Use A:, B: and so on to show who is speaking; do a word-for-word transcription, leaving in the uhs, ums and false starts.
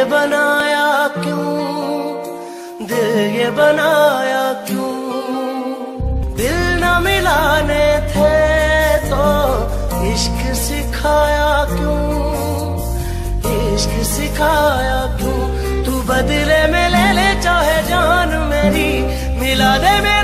A: बनाया क्यों, दिल ये बनाया क्यों। दिल न मिलाने थे तो इश्क सिखाया क्यों, इश्क सिखाया क्यों। तू बदले में ले ले चाहे जान मेरी, मिला दे मेरी